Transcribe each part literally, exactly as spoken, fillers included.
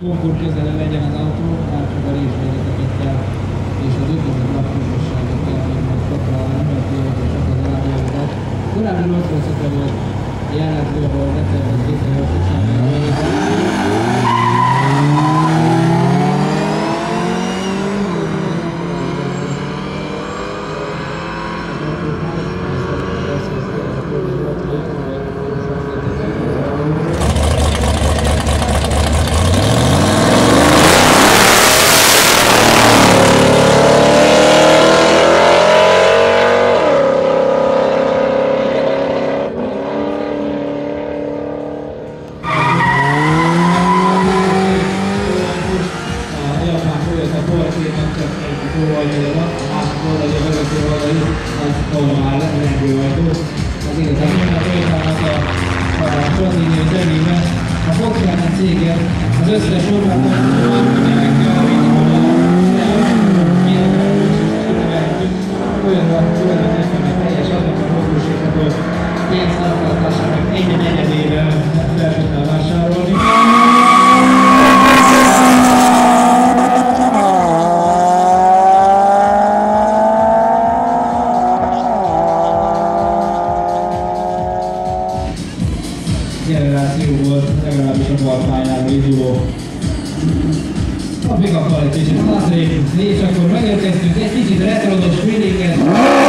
Konkord közele legyen az autó, már csak a részvezeteket kell, és az ötözött lakosságot kell, hogy majd kapcsolni, mert jövök csak az állókat. Korábbi rossz volt jellemző, ahol december tizennyolcadikán az összes orvában olyan teljes azokon módosítható pénztartásának egy negyedével fel tudná vásárolni. Generáció volt, legalábbis a balpályáról induló. A pickup-kal egy kicsit hátrébb, és akkor megérkeztünk egy kicsit retrodos feelinget.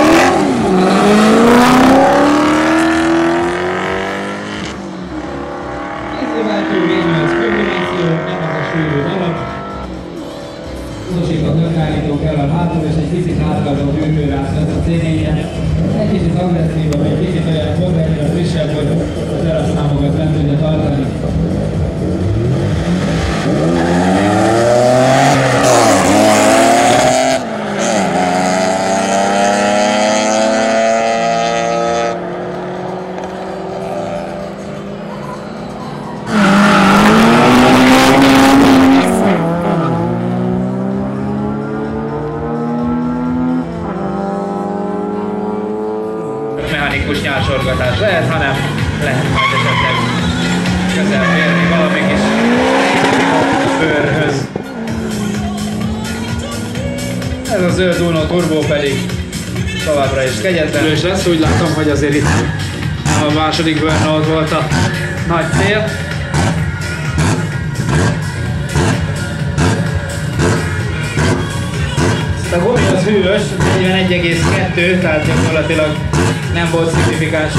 Kézzelváltó végnyolc kombináció, nem az a sűrű darab. Utasít a körtállító kell a hátul, és egy kicsit hátraadó hűtőrász lesz a cégénye. Egy kicsit agresszívabb, egy kicsit olyan forrányra frissebb, hogy az elaszszámokat nem tudja tartani. Mechanikus nyálsorgatás lehet, hanem lehet majd esetleg közel férni valami kis bőrhöz. Ez a zöld Uno Turbo pedig továbbra is kegyetlen. És lesz, úgy látom, hogy azért itt a második burnout volt a nagy cél. A gumi az hűvös, negyvenegy egész kettő, tehát gyakorlatilag nem volt szignifikáns.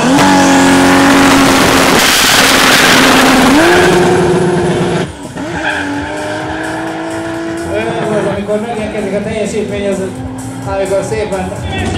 Olyan volt, amikor megérkezik a teljesítmény, az amikor szépen...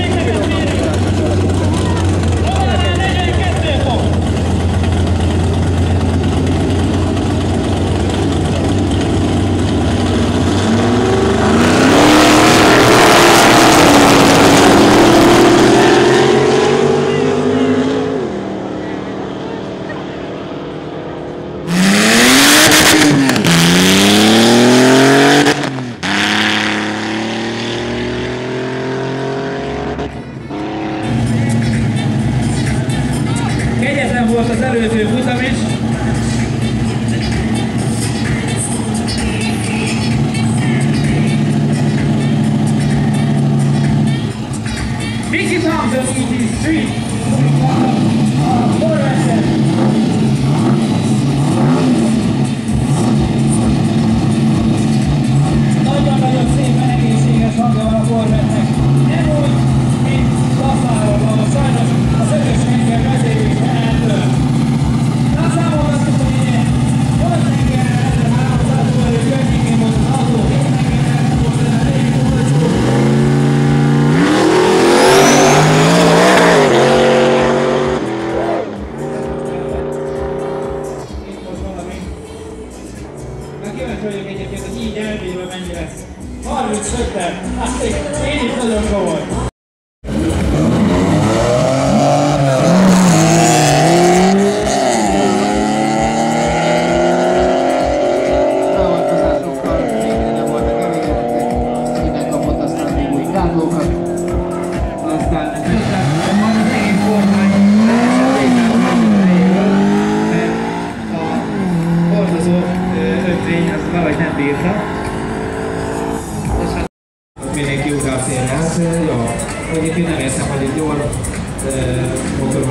Kegyetlen volt az előző futam is. Mickey Thompson E T Street. Nagyon-nagyon szépen egészséges hangja van a Corvette-nek. Nem úgy, mint Laszáron, ahol sajnos az ötös hengen vezérés ettől.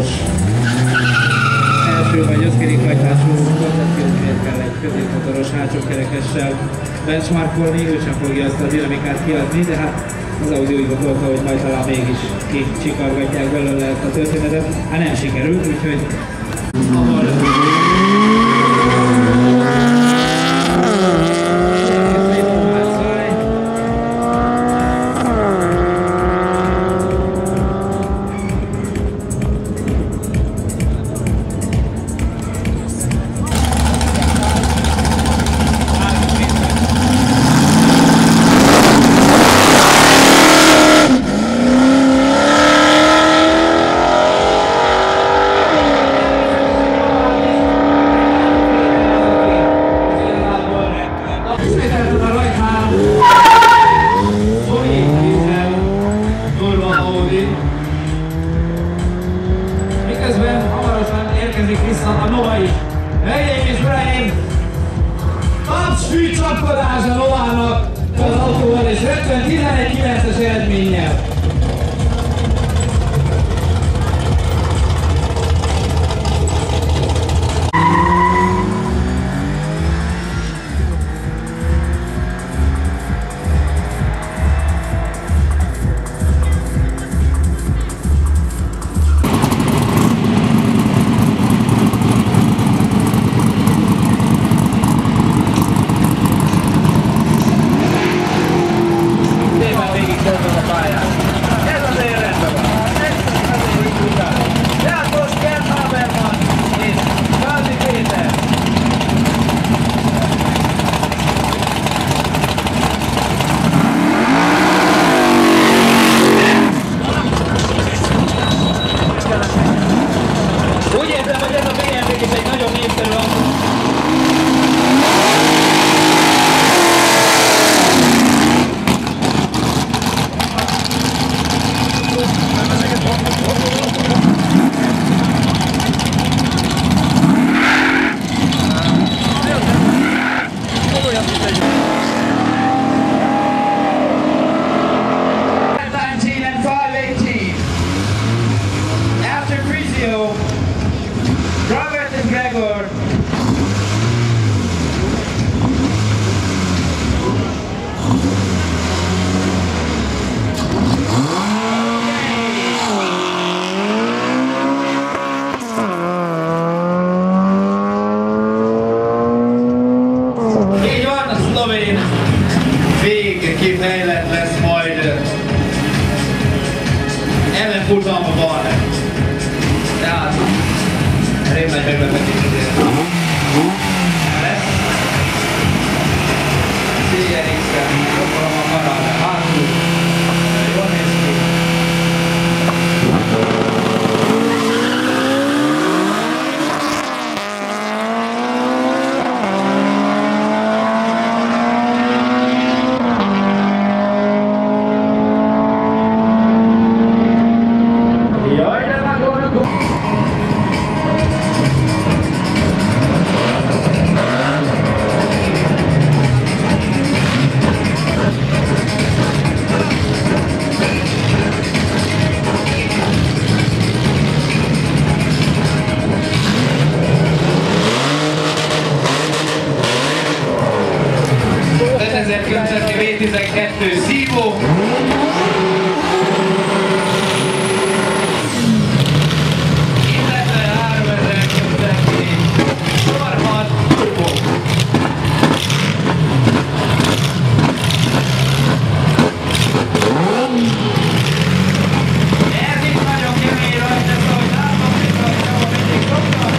első vagy összkerékhajtású hatvan kilométert kell egy középmotoros hátsó kerekessel benchmarkolni, ő sem fogja azt a dinamikát kiadni, de hát az Audi úgy gondolta, hogy majd talán mégis kicsikargatják belőle ezt a történetet. Hát nem sikerült, úgyhogy ahol vissza a Nova is. Hölgyeim és uraim! Tapsfű csapkodás a Novának az autóval és rögtön tizenegy kilences eredménnyel. Robert and Gregor. Így van, a szlovén végkifejlet lesz majd ellenfutamban. Tehát elég nagy meglepetés lesz. cé er iksz-en sokkal a marad, hátul. Jól néz ki. Jaj, de nagyon ötezer-kilencszázas vé tizenkettő szívó. Illetve háromezer-kilencszáznégy Norman Turbo. Ez itt nagyon kemény rajta, szóval látom, hogy a mindig szoktak.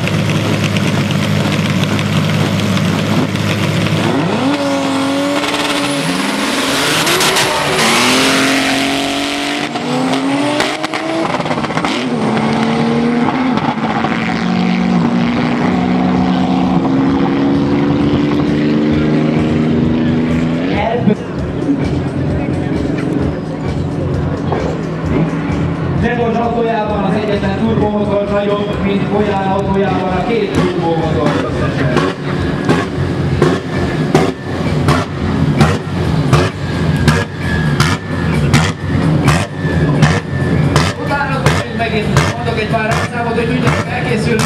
Gregor autójában az egyetlen turbomotor nagyobb, mint Bolyán autójában a két turbomotor összesen. Utána megint mondok egy pár számot, hogy tudjanak elkészülni.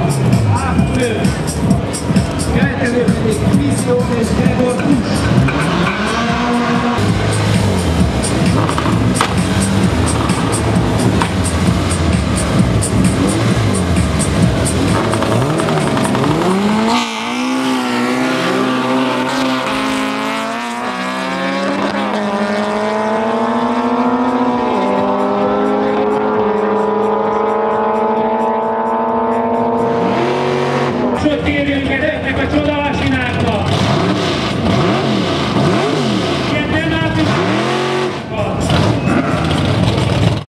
Következő pedig Krisztián és Gregor Pusch.